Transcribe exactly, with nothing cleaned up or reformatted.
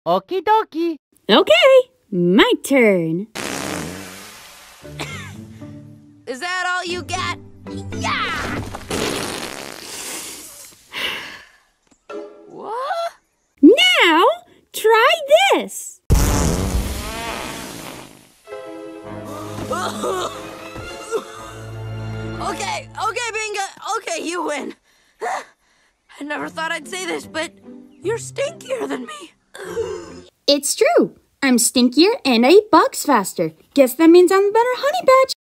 Okie dokie. Okay, my turn. Is that all you got? Yeah! What? Now, try this. Okay, okay, Binga. Okay, you win. I never thought I'd say this, but you're stinkier than me. It's true. I'm stinkier and I eat bugs faster. Guess that means I'm the better honey badger.